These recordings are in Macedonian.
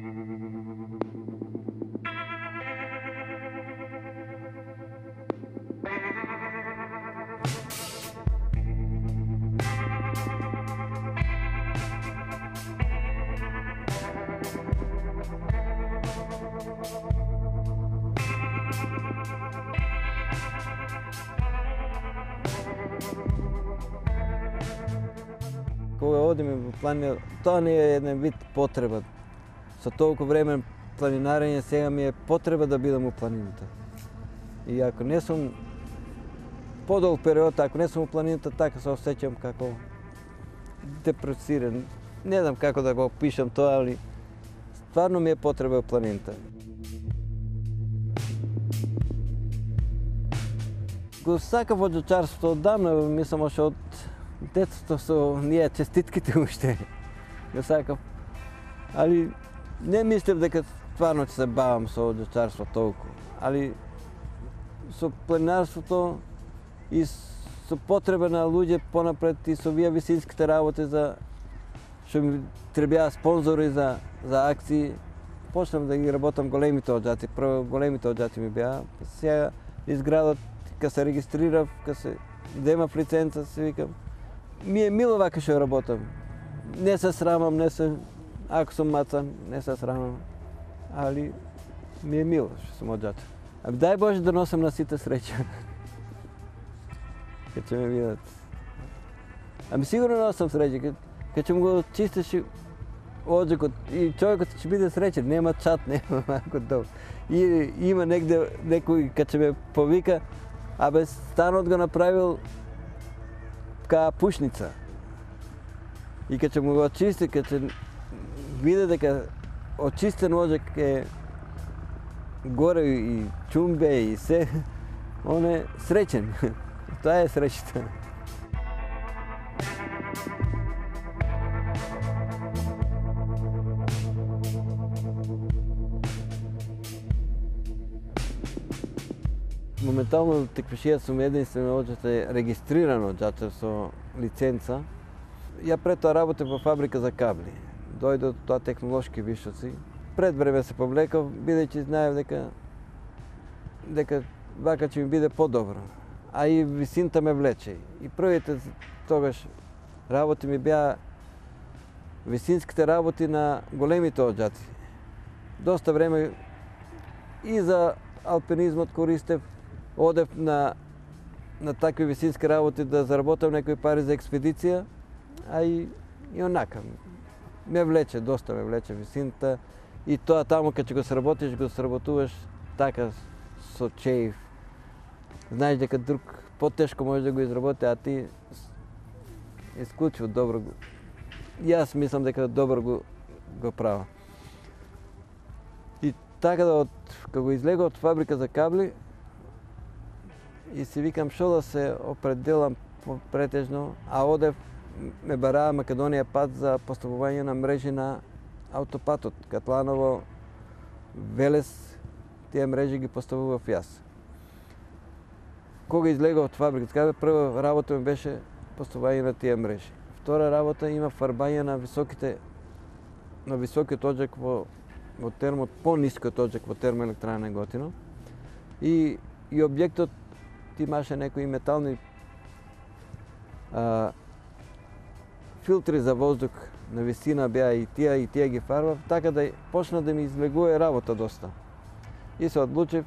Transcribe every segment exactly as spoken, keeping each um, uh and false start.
Кога одиме во планина, тоа не е еден вид потреба. Со толку време планинарење сега ми е потреба да бидам у планината. И ако не сум подолг период, ако не сум у планината, така се осеќам како депресиран. Не знам како да го опишам тоа, али стварно ми е потреба у планината. Го сакав оджачарството оддавна, мислам още од детството со ние честитките уште. Го сакав. Али не мислев дека стварно ќе се бавам со оджачарство толку. Али со планинарството и со потреба на луѓе понапред и со вие висинските работи за што ми требаа спонзори за за акции, почнав да ги работам големите оджаци. Прво големите оджаци ми беа. Сега изградот кога се регистрирав, кога се земав лиценца, се викам, ми е мило вака што работам. Не се срамам, не се, ако сум мацан, не се срамам, али ми е мило што сум оджач. Аби дај Боже да носам на сите среќа. Кога ќе ме видат. Ами сигурно носам среќа, кога ќе му го чистиш оджакот и човекот ќе биде среќен, нема чат, нема малко дол. И има негде некој кога ќе ме повика, абе станот го направил каја пушница. И кога ќе му го очисти, кога ќе виде дека очистен оджак е горе и чумбе и се, он е среќен. Тоа е среќата. Моментално теквешија сум единствен оджач регистриран оджач со лиценца. Ја пред тоа работев во фабрика за кабли. Дојде тоа технолошки вишоци. Пред време се повлекав, бидејќи знаев дека дека вака ќе ми биде подобро. А и висината ме влече. И првите тогаш работи ми беа висинските работи на големите оджаци. Доста време и за алпинизмот користев, одев на на такви висински работи да заработам некои пари за експедиција, а и, и онака. Ме влече, доста ме влече висината и тоа таму кога ќе го сработиш, го сработуваш така со чеив. Знаеш дека друг потешко може да го изработи, а ти исклучиво добро го. Јас мислам дека добро го го правам. И така да од кога го излегов од фабрика за кабли и си викам што да се определам претежно, а одев ме бараа Македонија пат за поставување на мрежи на аутопатот. Катланово, Велес, тие мрежи ги поставував јас. Кога излегов од фабрика за кабли, прва работа ми беше поставување на тие мрежи. Втора работа има фарбање на високите на високиот оджак во во термот, по-нискиот оджак во термоелектрана Неготино. И и објектот имаше некои метални а, филтри за воздух на висина беа и тие и тие ги фарбав, така да почна да ми излегува работа доста. И се одлучив,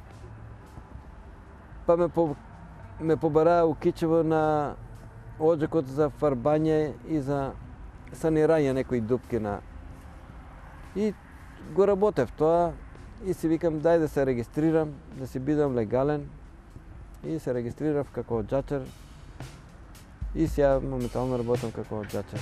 па ме по ме побараа у Кичево на оджакот за фарбање и за санирање некои дупки на. И го работев тоа и си викам дај да се регистрирам, да си бидам легален. И се регистрирав како оджачар и сега моментално работам како оджачар.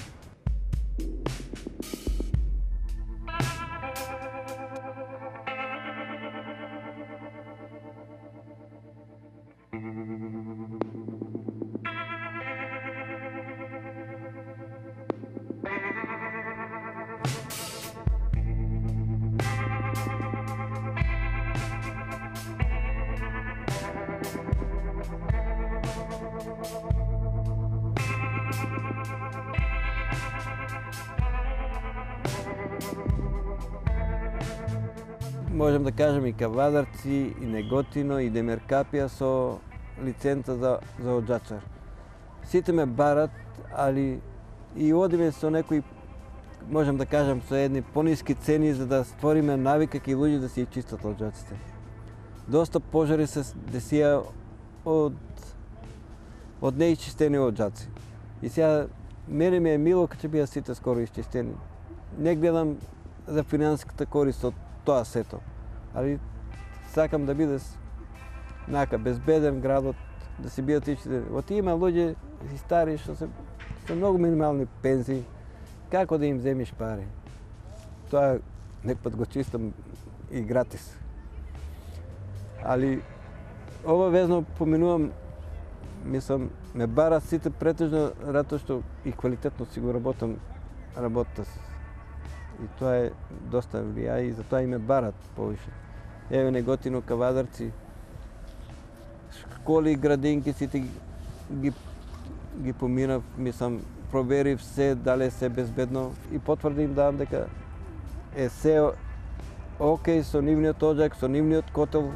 можем да кажем и Кавадарци, и Неготино, и Демеркапија со лиценца за, за оджачар. Сите ме барат, али и одиме со некои, можем да кажем, со едни пониски цени за да створиме навика кај луѓе да си чистат оджаците. Доста пожари се десија од од неичистени оджаци. И сега мене ми е мило кога ќе бидат сите скоро исчистени. Не гледам за финансиската корист од тоа сето, али сакам да биде нака безбеден градот, да си бидат исчистени. Од има луѓе и стари што се со многу минимални пензии, како да им земиш пари? Тоа некпат го чистам и гратис. Али ова везно поминувам, мислам, ме бара сите претежно рато што и квалитетно си го работам работата си. И тоа е доста влија и затоа и ме барат повише. Еве Неготино, Кавадарци, школи, градинки, сите ги ги поминав, мислам, проверив се дали се безбедно и потврди им давам дека е се окей со нивниот оджак, со нивниот котел.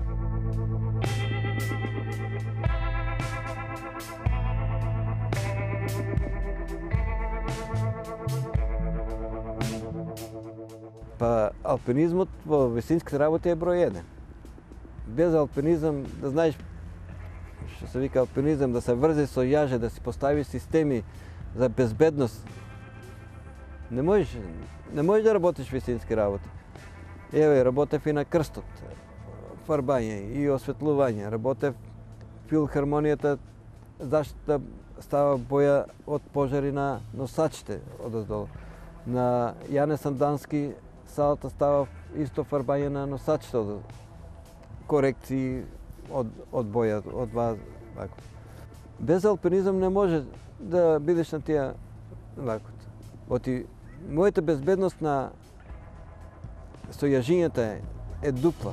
Па алпинизмот во висинските работи е број еден. Без алпинизам, да знаеш што се вика алпинизам, да се врзе со јаже, да си постави системи за безбедност. Не можеш, не можеш да работиш висински работи. Еве, работев и на крстот, фарбање и осветлување, работев филхармонијата, заштита става боја од пожари на носачите одоздолу. На Јане Сандански салата става исто фарбање на носачите од корекции од, од боја, од вако. Без алпинизам не може да бидеш на тие вакот. Оти, мојата безбедност на со јажињата е, е дупла.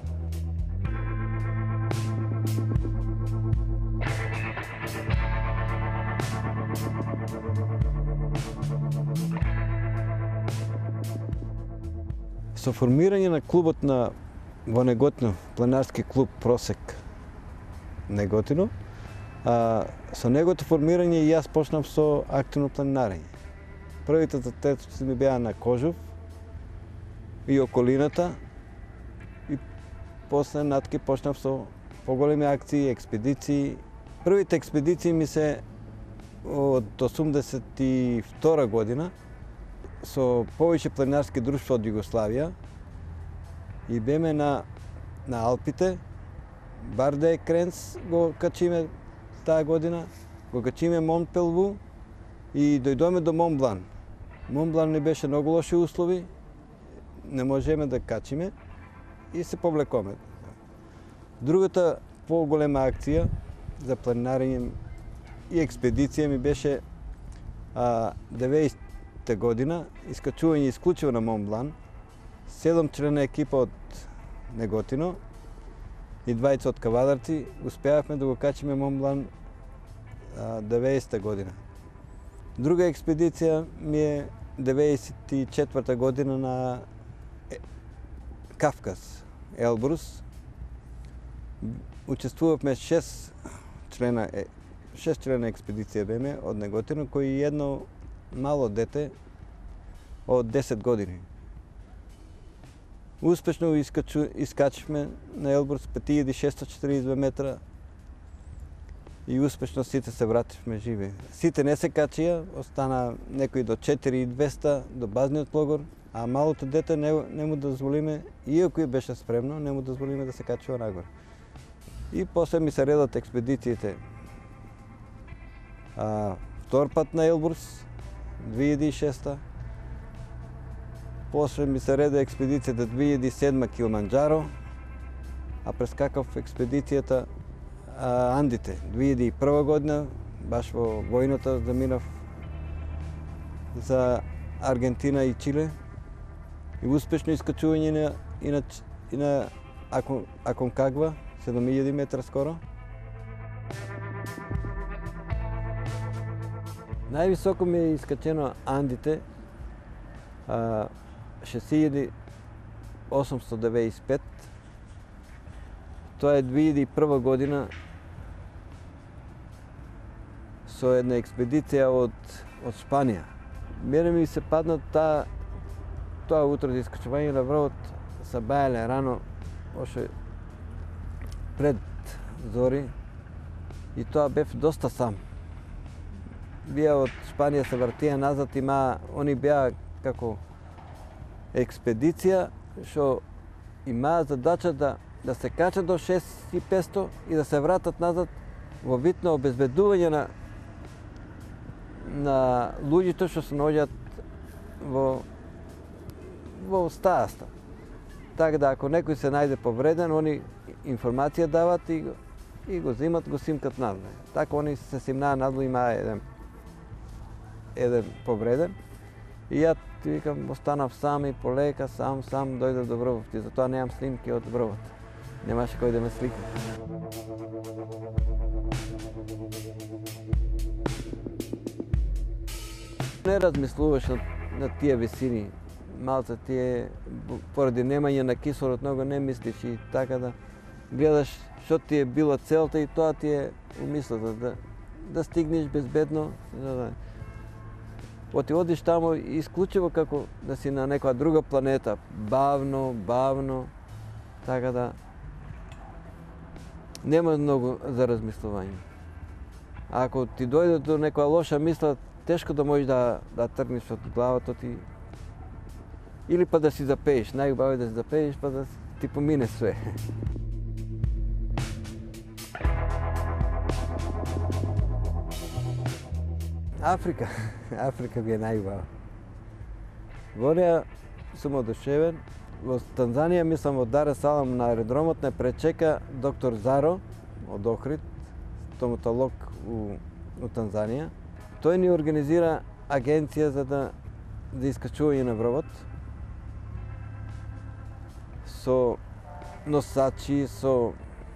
Со формирање на клубот на во Неготино, планинарски клуб Просек Неготино, а, со неговото формирање и јас почнав со активно планинарење. Првите затеци ми беа на Кожув и околината и после натки почнав со поголеми акции, експедиции. Првите експедиции ми се од осумдесет и втора година со повеќе планинарски друштва од Југославија и беме на на Алпите. Барде Кренц го качиме таа година, го качиме Монпелву и дојдоме до Монблан. Монблан не беше многу лоши услови, не можеме да качиме и се повлекоме. Другата поголема акција за планинарење и експедиција ми беше а, деветдесетта година, искачување исклучиво на Монблан, седум члена екипа од Неготино и двајца од Кавадарци, успеавме да го качиме Монблан деветдесетта година. Друга експедиција ми е деветдесет и четврта година на Кавказ, Елбрус. Учествувавме шест члена, шест члена експедиција беме од Неготино, кои едно мало дете од десет години. Успешно искачу, искачивме на Елбрус пет илјади шестоста четиридесет и две метра и успешно сите се вративме живи. Сите не се качија, остана некои до четири илјади и двеста до базниот логор, а малото дете не, не му дозволиме, иако и беше спремно, не му дозволиме да се качува нагоре. И после ми се редат експедициите. А, втор пат на Елбрус, две илјади и шеста. После ми се реда експедицијата две илјади и седма Килманџаро, а прескакав експедицијата а, Андите две илјади и прва година, баш во војната заминав за Аргентина и Чиле и успешно искачување на, и на, и на Аконкагва, седум илјади метра скоро. Највисоко ми е искачено Андите, а, шест илјади osamsto devedeset pet. Тоа е две илјади и прва година со една експедиција од, од Шпанија. Мене ми се падна таа, тоа утро за искачување на врвот, се бајале рано, оше пред зори, и тоа бев доста сам. Вие од Шпанија се вртија назад, има, они беа како експедиција, што имаа задача да, да се качат до шест тисучи и петсто и да се вратат назад во вид на обезбедување на, на луѓето што се наоѓаат во, во стајаста. Така да, ако некој се најде повреден, они информација дават и, и го земат, го симкат надле. Така они се симнаа надле, има еден, еден повреден. И ја ти викам, останав сам и полека, сам, сам дојдов до врвот. И затоа немам снимки од врвот. Немаше кој да ме слика. Не размислуваш на, на тие висини. Малце тие, поради немање на кислород, много не мислиш и така да гледаш што ти е била целта и тоа ти е умислата, да, да стигнеш безбедно. Да, Оти одиш тамо исклучиво како да си на некоја друга планета, бавно, бавно, така да нема многу за размислување. Ако ти дојде до некоја лоша мисла, тешко да можеш да, да тргнеш од главата ти, или па да си запееш, најубаво е да си запееш, па да ти помине све. Африка, Африка би е најубава. Во неја сум одушевен. Во Танзанија, мислам, во Дар ес Салам на аеродромот не пречека доктор Заро од Охрид, стоматолог у, у Танзанија. Тој ни организира агенција за да за искачување на врвот со носачи, со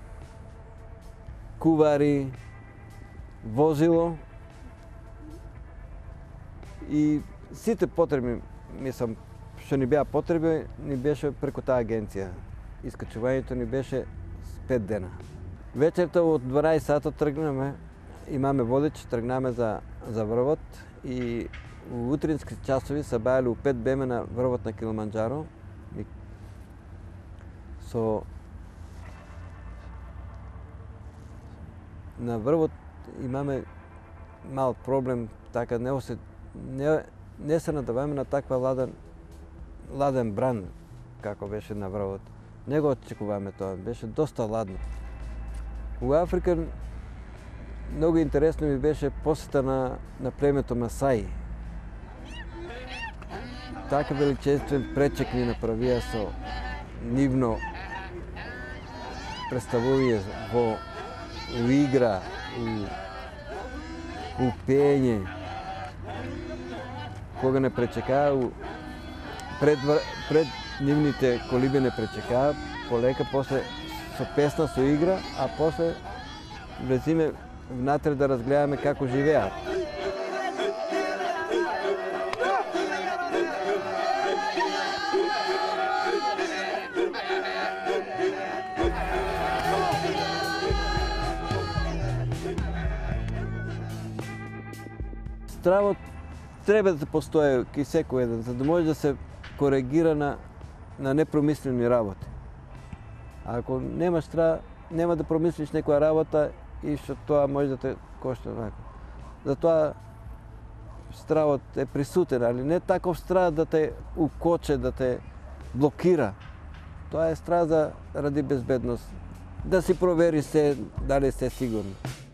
кувари, возило и сите потребни, мислам, што ни беа потреби, ни беше преку таа агенција. Искачувањето ни беше с пет дена. Вечерта од дванаесет сата тргнаме, имаме водеч, тргнаме за, за врвот и у утрински часови се бајале у пет беме на врвот на Килиманџаро. И со на врвот имаме мал проблем, така не осет не, не се надаваме на таква ладен, ладен бран, како беше на врвот. Не го очекуваме тоа, беше доста ладно. У Африка многу интересно ми беше посета на, на племето Масаи. Така величествен пречек ни направија со нивно представување во у игра, у, у пење. Кога не пречекаа, пред, пред нивните колиби не пречекаа, полека, после со песна, со игра, а после влезиме внатре да разгледаме како живеат. Стравот треба да постои кај секој еден, за да може да се коригира на, на непромислени работи. А ако немаш страв, нема да промислиш некоја работа и што тоа може да те кошта. Затоа стравот е присутен, али не таков страв да те укоче, да те блокира. Тоа е страв за ради безбедност. Да си провери се дали сте сигурни.